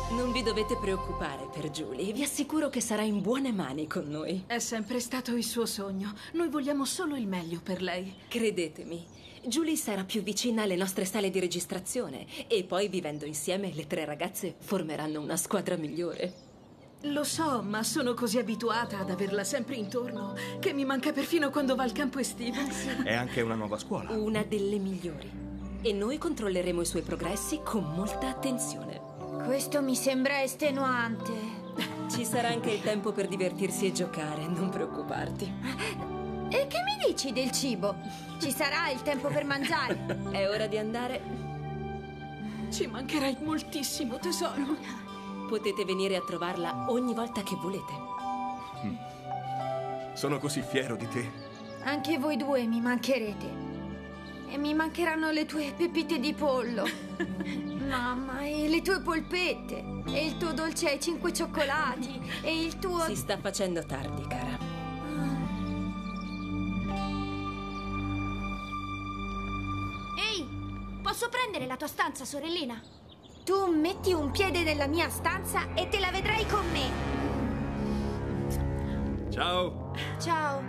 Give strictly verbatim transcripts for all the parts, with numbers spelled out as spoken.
Non vi dovete preoccupare per Julie. Vi assicuro che sarà in buone mani con noi. È sempre stato il suo sogno. Noi vogliamo solo il meglio per lei. Credetemi, Julie sarà più vicina alle nostre sale di registrazione. E poi, vivendo insieme, le tre ragazze formeranno una squadra migliore. Lo so, ma sono così abituata ad averla sempre intorno che mi manca perfino quando va al campo estivo. È anche una nuova scuola. Una delle migliori. E noi controlleremo i suoi progressi con molta attenzione. Questo mi sembra estenuante. Ci sarà anche il tempo per divertirsi e giocare, non preoccuparti. E che mi dici del cibo? Ci sarà il tempo per mangiare? È ora di andare. Ci mancherai moltissimo, tesoro. Potete venire a trovarla ogni volta che volete. Sono così fiero di te. Anche voi due mi mancherete. E mi mancheranno le tue pepite di pollo. Mamma, e le tue polpette. E il tuo dolce ai cinque cioccolati. E il tuo... Si sta facendo tardi, cara. Ehi, posso prendere la tua stanza, sorellina? Tu metti un piede nella mia stanza e te la vedrai con me. Ciao. Ciao.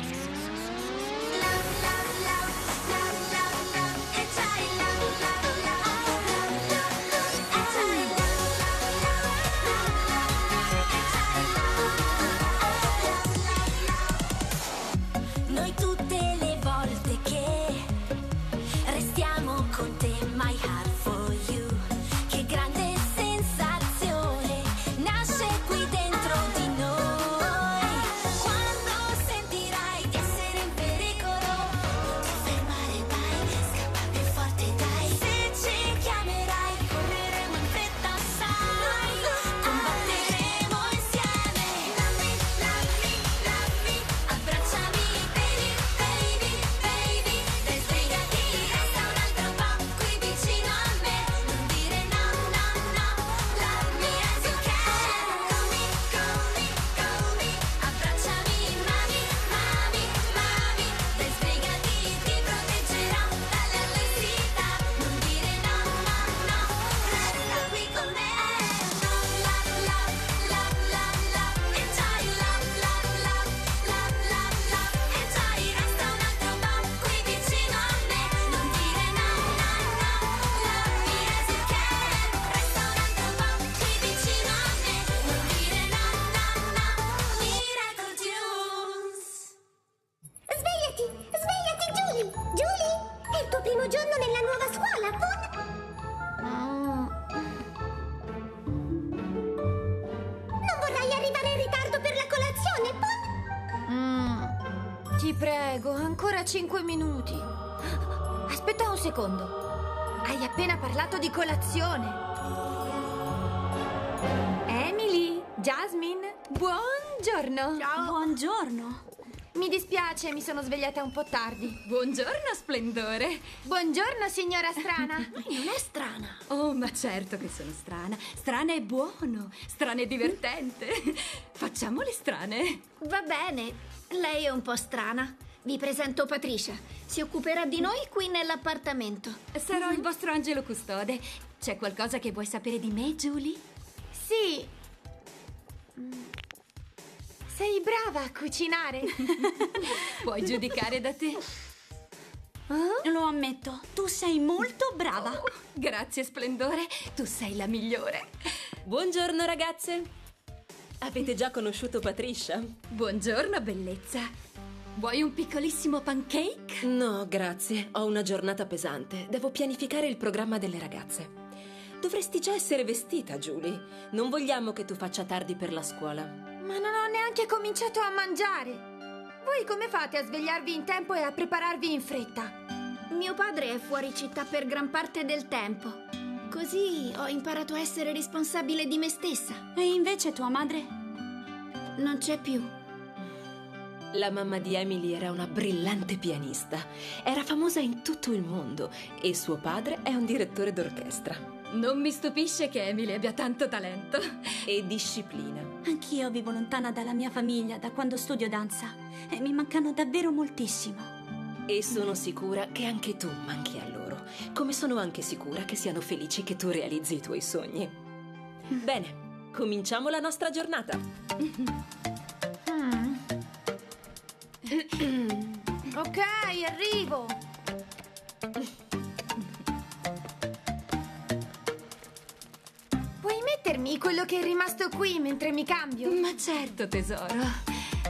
Noi tutte le volte che restiamo con te, my heart for you. Che grande sensazione nasce qui dentro di noi. Quando sentirai di essere in pericolo, non ti fermare mai, scappa più forte dai. Se ci chiamerai, correremo in fretta, sai, combatteremo insieme. Love me, love me, love me, abbracciami, baby, baby, baby. Dai, sbrigati, resta un altro po' qui vicino a me. Non dire no, no, no, love me as you can. Call me, call me, call me, abbracciami, mami, mami, mami. Dai, sbrigati, ti proteggerò dalle avversità. Non dire no, no, no, resta qui con me. Love, love, love, love, love, love, enjoy, love, love, love, love, love, love, enjoy, resta un altro po' qui vicino a me. Non dire no, no, no, love me as you can. Resta un altro po' qui vicino a me. Non dire no, no, no, Miracle Tunes. Svegliati, svegliati, Julie! Julie, è il tuo primo giorno nella nuova scuola, Pun! Non vorrai arrivare in ritardo per la colazione, Pun? Mm, ti prego, ancora cinque minuti. Aspetta un secondo. Hai appena parlato di colazione. Emily, Jasmine, buongiorno. Ciao. Buongiorno. Mi dispiace, mi sono svegliata un po' tardi. Buongiorno, Splendore. Buongiorno, signora Strana. Non è strana. Oh, ma certo che sono strana. Strana e buono, strana e divertente. Facciamo le strane. Va bene, lei è un po' strana. Vi presento Patricia. Si occuperà di noi qui nell'appartamento. Sarò il vostro angelo custode. C'è qualcosa che vuoi sapere di me, Julie? Sì. Mm. Sei brava a cucinare. Puoi giudicare da te. Lo ammetto, tu sei molto brava. Oh, grazie, Splendore. Tu sei la migliore. Buongiorno, ragazze. Avete già conosciuto Patricia? Buongiorno, bellezza. Vuoi un piccolissimo pancake? No, grazie. Ho una giornata pesante. Devo pianificare il programma delle ragazze. Dovresti già essere vestita, Julie. Non vogliamo che tu faccia tardi per la scuola. Ma non ho neanche cominciato a mangiare. Voi come fate a svegliarvi in tempo e a prepararvi in fretta? Mio padre è fuori città per gran parte del tempo. Così ho imparato a essere responsabile di me stessa. E invece tua madre? Non c'è più. La mamma di Emily era una brillante pianista. Era famosa in tutto il mondo e suo padre è un direttore d'orchestra. Non mi stupisce che Emily abbia tanto talento. E disciplina. Anch'io vivo lontana dalla mia famiglia da quando studio danza e mi mancano davvero moltissimo. E sono sicura che anche tu manchi a loro, come sono anche sicura che siano felici che tu realizzi i tuoi sogni. Bene, cominciamo la nostra giornata. Mm. Ok, arrivo. Puoi mettermi quello che è rimasto qui mentre mi cambio? Ma certo, tesoro.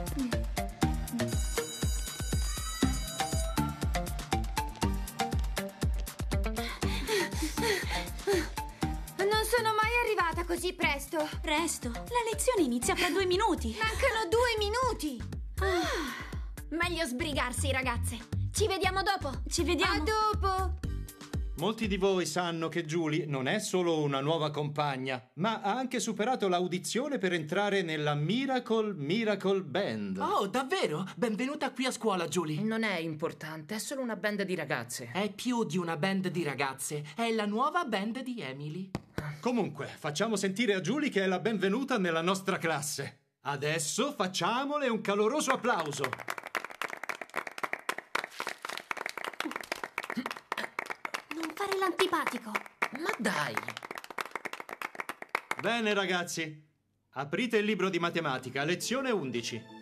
Non sono mai arrivata così presto. Presto? La lezione inizia fra due minuti. Mancano due minuti. Ah. Meglio sbrigarsi, ragazze. Ci vediamo dopo. Ci vediamo. A dopo. Molti di voi sanno che Julie non è solo una nuova compagna, ma ha anche superato l'audizione per entrare nella Miracle Miracle Band. Oh, davvero? Benvenuta qui a scuola, Julie. Non è importante, è solo una band di ragazze. È più di una band di ragazze. È la nuova band di Emily. Comunque, facciamo sentire a Julie che è la benvenuta nella nostra classe. Adesso facciamole un caloroso applauso. Non fare l'antipatico. Ma dai! Bene, ragazzi. Aprite il libro di matematica, lezione undici.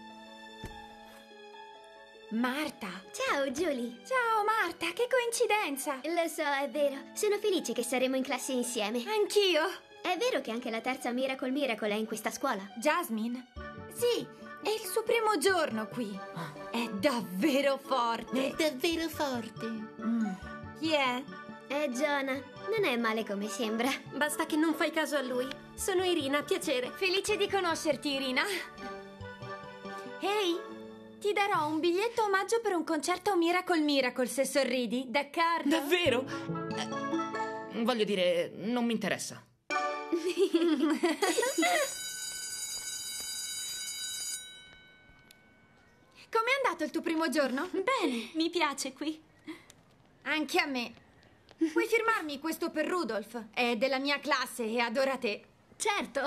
Marta. Ciao, Julie. Ciao, Marta, che coincidenza. Lo so, è vero. Sono felice che saremo in classe insieme. Anch'io. È vero che anche la terza Miracle Miracle è in questa scuola? Jasmine? Sì, è il suo primo giorno qui. È davvero forte. È davvero forte. Mm. Chi è? È Jonah. Non è male come sembra. Basta che non fai caso a lui. Sono Irina, piacere. Felice di conoscerti, Irina. Ehi, ti darò un biglietto omaggio per un concerto Miracle Miracle se sorridi, d'accordo? Davvero? Eh, voglio dire, non mi interessa. Com'è andato il tuo primo giorno? Bene, mi piace qui. Anche a me. Puoi firmarmi questo per Rudolph? È della mia classe e adora te. Certo.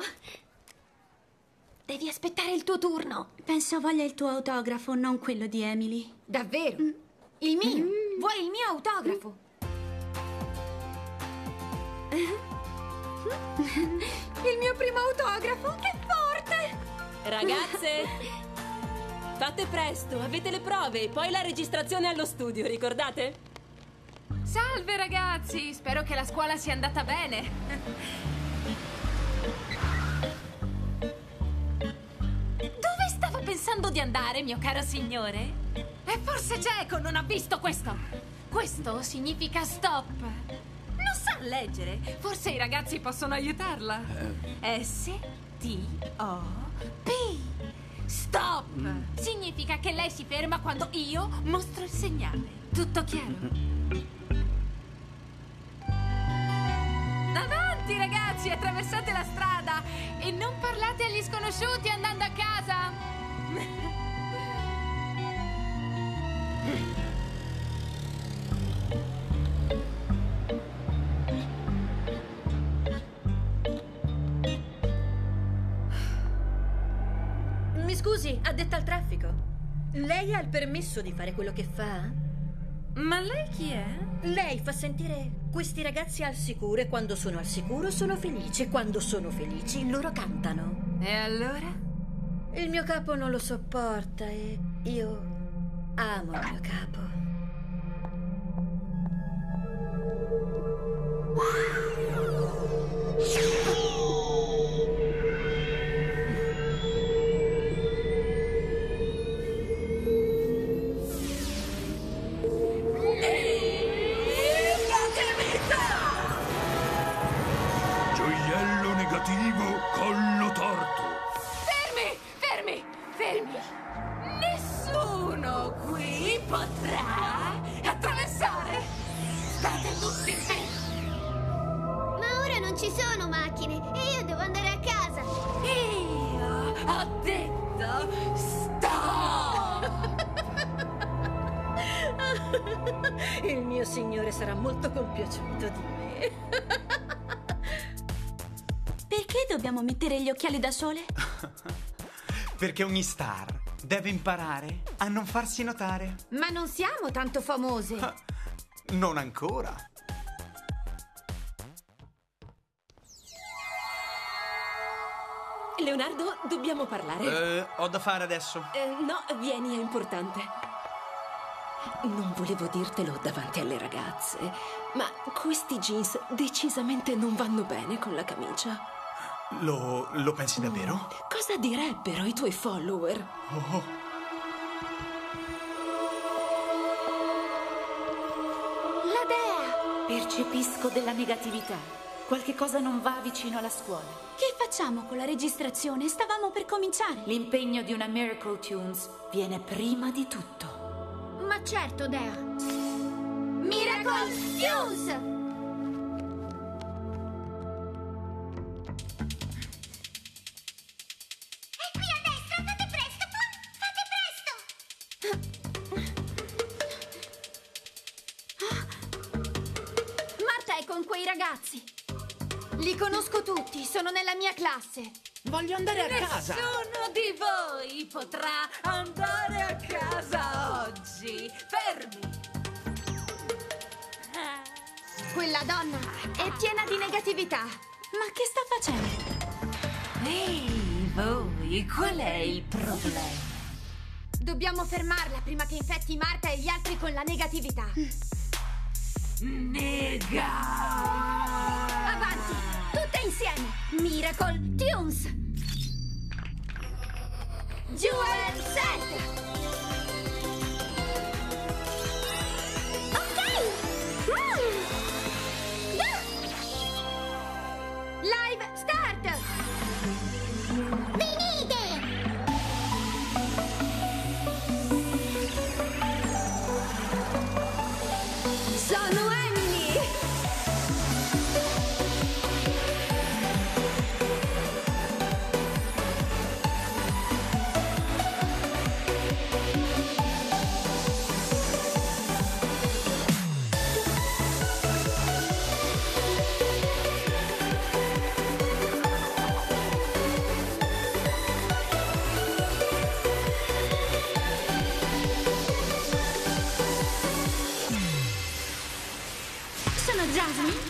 Devi aspettare il tuo turno. Penso voglia il tuo autografo, non quello di Emily. Davvero? Mm. Il mio? Mm. Vuoi il mio autografo? Mm. Il mio primo autografo? Che forte! Ragazze, fate presto, avete le prove, poi la registrazione allo studio, ricordate? Salve ragazzi, spero che la scuola sia andata bene. Dove stava pensando di andare, mio caro signore? E forse Geco non ha visto questo. Questo significa stop. Non sa leggere. Forse i ragazzi possono aiutarla. S T O P. Stop! Mm. Significa che lei si ferma quando io mostro il segnale. Tutto chiaro? Avanti, ragazzi, attraversate la strada e non parlate agli sconosciuti andando a casa. Mi scusi, addetta al traffico. Lei ha il permesso di fare quello che fa? Ma lei chi è? Lei fa sentire questi ragazzi al sicuro e quando sono al sicuro sono felici. Quando sono felici loro cantano. E allora? Il mio capo non lo sopporta e io amo il mio capo. Gioiello negativo, collo torto. Fermi, fermi, fermi. Nessuno qui potrà attraversare. State tutti fermi. Ma ora non ci sono macchine e io devo andare a casa. Io ho detto stop. Il mio signore sarà molto compiaciuto di me. Perché dobbiamo mettere gli occhiali da sole? Perché ogni star deve imparare a non farsi notare. Ma non siamo tanto famose. Non ancora. Leonardo, dobbiamo parlare. Eh, ho da fare adesso. Eh, no, vieni, è importante. Non volevo dirtelo davanti alle ragazze, ma questi jeans decisamente non vanno bene con la camicia. Lo, lo pensi davvero? Cosa direbbero i tuoi follower? Oh. La dea! Percepisco della negatività. Qualche cosa non va vicino alla scuola. Che facciamo con la registrazione? Stavamo per cominciare. L'impegno di una Miracle Tunes viene prima di tutto. Ma certo, Dea. Miracle Tunes! Con quei ragazzi. Li conosco tutti, sono nella mia classe. Voglio andare a casa. Nessuno di voi potrà andare a casa oggi. Fermi. Quella donna è piena di negatività. Ma che sta facendo? Ehi, voi, qual è il problema? Dobbiamo fermarla prima che infetti Marta e gli altri con la negatività. Nega! Avanti, tutte insieme! Miracle Tunes! Jewel set! Ok! Mm. Live start! Venite! Sono Emily! Sono Jasmine.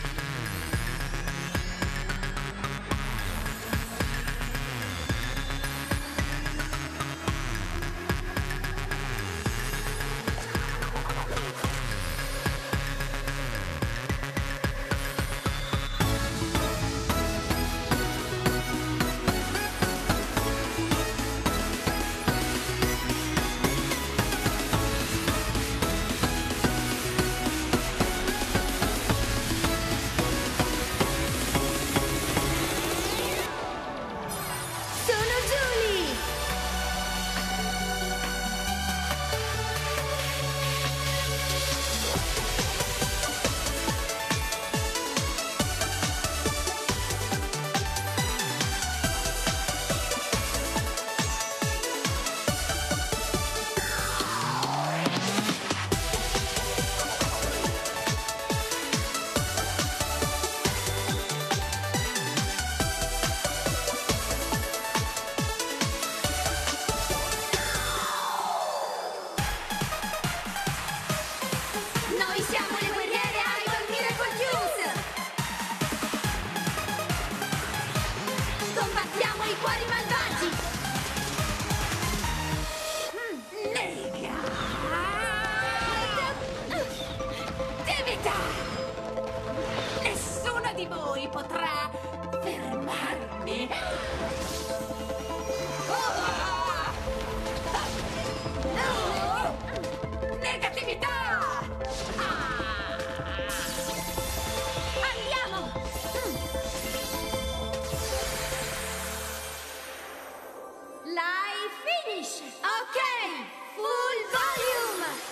Noi siamo le guerriere Idol Miracle Tunes! Combattiamo i cuori malvagi! Nega! Attività! Nessuna di voi potrà fermarmi! Negatività! Andiamo! Live finish! Ok! Full volume!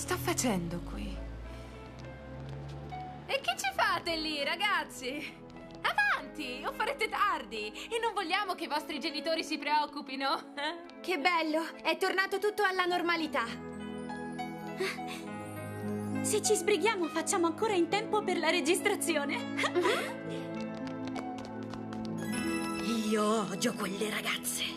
sto facendo qui? E che ci fate lì, ragazzi? Avanti, o farete tardi. E non vogliamo che i vostri genitori si preoccupino. Che bello, è tornato tutto alla normalità. Se ci sbrighiamo, facciamo ancora in tempo per la registrazione. Io odio quelle ragazze.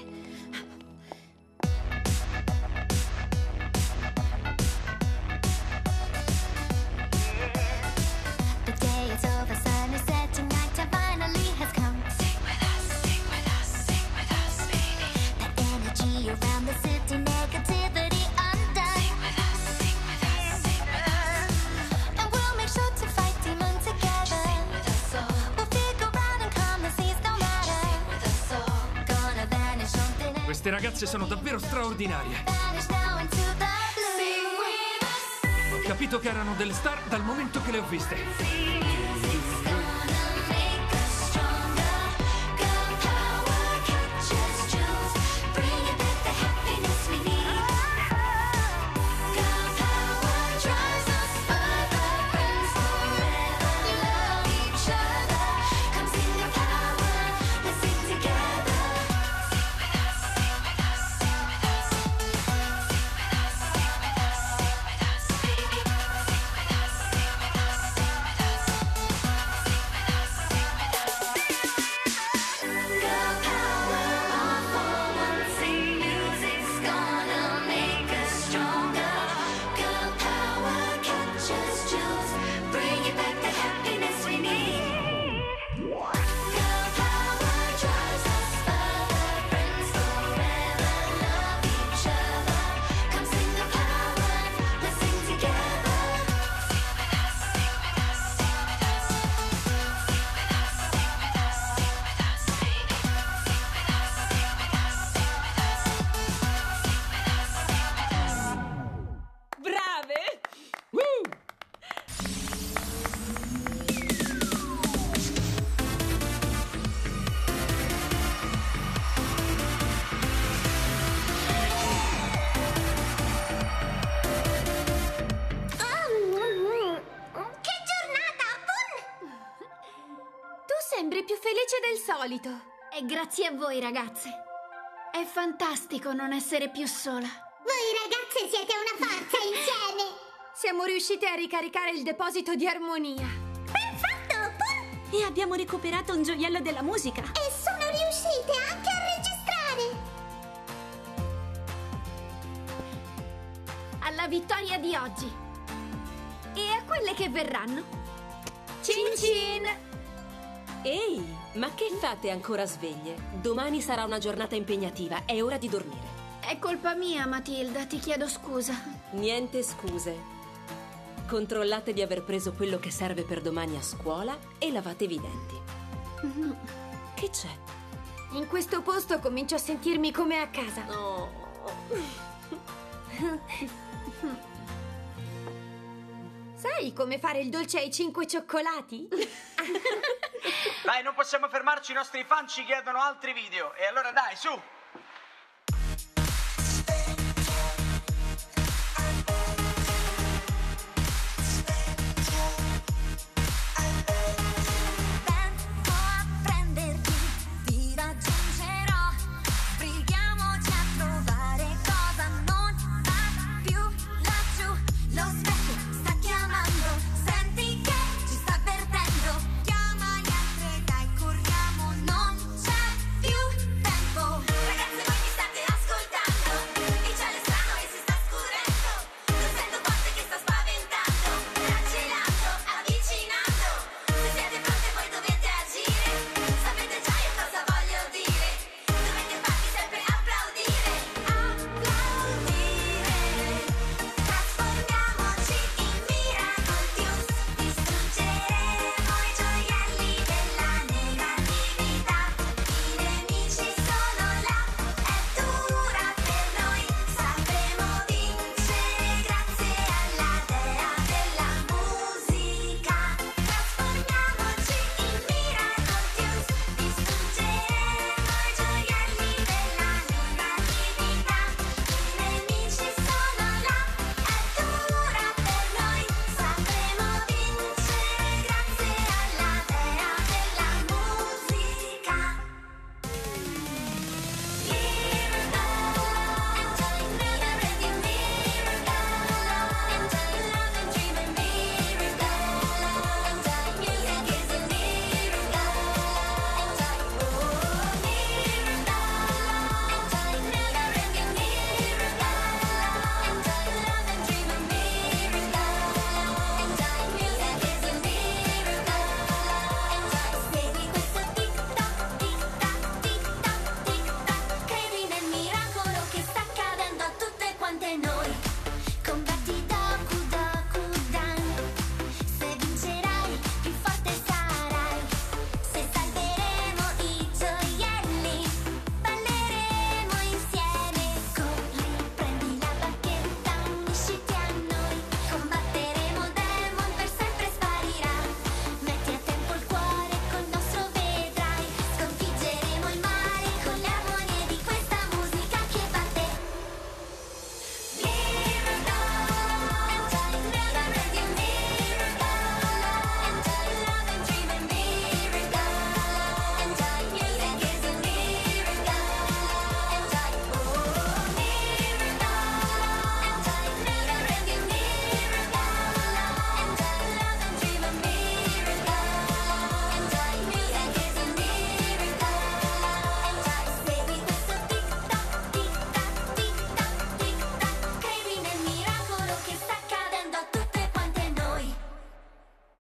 The day is over, sun is setting, night time finally has come. Sing with us, sing with us, sing with us, baby. That energy around the city, negativity undone. Sing with us, sing with us, sing with us. And we'll make sure to fight demon together. Sing with us all. We'll figure out and calm the seas, no matter. Sing with us all. Gonna vanish something. Queste ragazze sono davvero straordinarie. Vanish now into the blue. Sing with us. Ho capito che erano delle star dal momento che le ho viste. Sembri più felice del solito. E grazie a voi, ragazze. È fantastico non essere più sola. Voi ragazze siete una forza insieme. Siamo riuscite a ricaricare il deposito di armonia. Perfetto! Pum! E abbiamo recuperato un gioiello della musica. E sono riuscite anche a registrare. Alla vittoria di oggi. E a quelle che verranno. Cin cin! Ehi, ma che fate ancora sveglie? Domani sarà una giornata impegnativa, è ora di dormire. È colpa mia, Matilda, ti chiedo scusa. Niente scuse. Controllate di aver preso quello che serve per domani a scuola e lavatevi i denti. Mm-hmm. Che c'è? In questo posto comincio a sentirmi come a casa. Oh. Sai come fare il dolce ai cinque cioccolati? Dai, non possiamo fermarci, i nostri fan ci chiedono altri video. E allora dai, su!